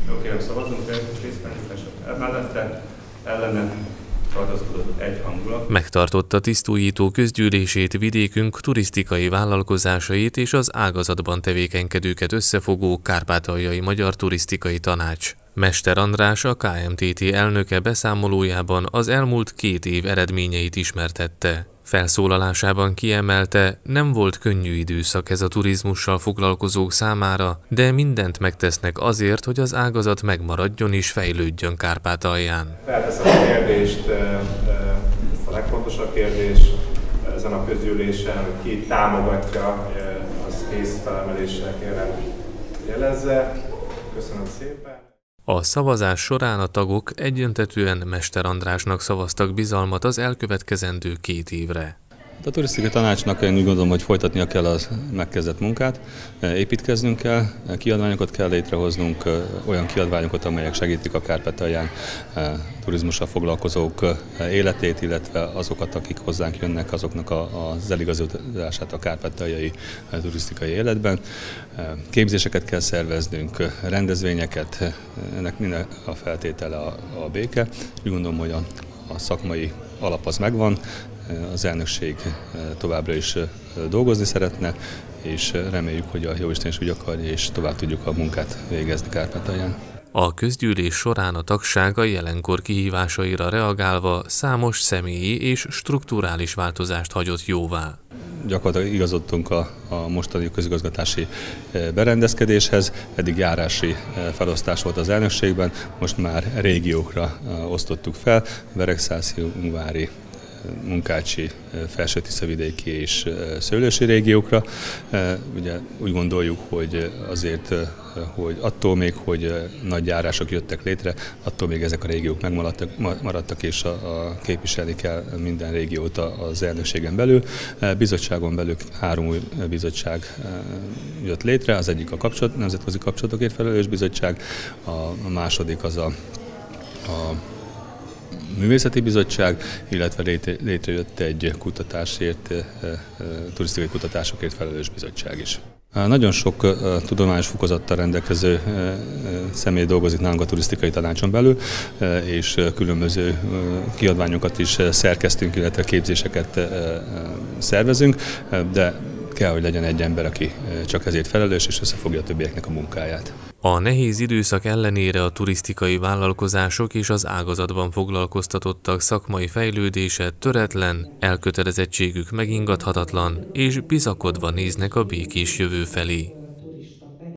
Jó, kérem, szavazunk részben, mellette ellene tartózkodott egyhangulag. Megtartotta tisztújító közgyűlését vidékünk turisztikai vállalkozásait és az ágazatban tevékenykedőket összefogó Kárpátaljai Magyar Turisztikai Tanács. Mester András, a KMTT elnöke beszámolójában az elmúlt 2 év eredményeit ismertette. Felszólalásában kiemelte, nem volt könnyű időszak ez a turizmussal foglalkozók számára, de mindent megtesznek azért, hogy az ágazat megmaradjon és fejlődjön Kárpátalján. Felteszem a kérdést, ezt a legfontosabb kérdés ezen a közgyűlésen, hogy ki támogatja, az kész felemeléssel kérem jelezze. Köszönöm szépen. A szavazás során a tagok egyöntetűen Mester Andrásnak szavaztak bizalmat az elkövetkezendő 2 évre. A turisztikai tanácsnak én úgy gondolom, hogy folytatnia kell a megkezdett munkát, építkeznünk kell, kiadványokat kell létrehoznunk, olyan kiadványokat, amelyek segítik a Kárpátalján turizmussal foglalkozók életét, illetve azokat, akik hozzánk jönnek, azoknak az eligazodását a kárpátaljai turisztikai életben. Képzéseket kell szerveznünk, rendezvényeket, ennek minden a feltétele a béke. Úgy gondolom, hogy a szakmai alap az megvan, az elnökség továbbra is dolgozni szeretne, és reméljük, hogy a Jóisten is úgy akarja, és tovább tudjuk a munkát végezni Kárpátalján. A közgyűlés során a tagság a jelenkor kihívásaira reagálva számos személyi és strukturális változást hagyott jóvá. Gyakorlatilag igazodtunk a mostani közigazgatási berendezkedéshez, eddig járási felosztás volt az elnökségben, most már régiókra osztottuk fel, Beregszászi, Ungvári, Munkácsi, Felső-Tiszavidéki és Szőlősi régiókra. Ugye úgy gondoljuk, hogy azért, hogy attól még, hogy nagy járások jöttek létre, attól még ezek a régiók megmaradtak, és képviselni kell minden régiót az elnökségen belül. Bizottságon belül 3 új bizottság jött létre, az egyik a nemzetközi kapcsolatokért felelős bizottság, a második az a Művészeti Bizottság, illetve létrejött egy turisztikai kutatásokért felelős bizottság is. Nagyon sok tudományos fokozattal rendelkező személy dolgozik nálunk a turisztikai tanácson belül, és különböző kiadványokat is szerkesztünk, illetve képzéseket szervezünk, de kell, hogy legyen egy ember, aki csak ezért felelős, és összefogja a többieknek a munkáját. A nehéz időszak ellenére a turisztikai vállalkozások és az ágazatban foglalkoztatottak szakmai fejlődése töretlen, elkötelezettségük megingathatatlan, és bizakodva néznek a békés jövő felé.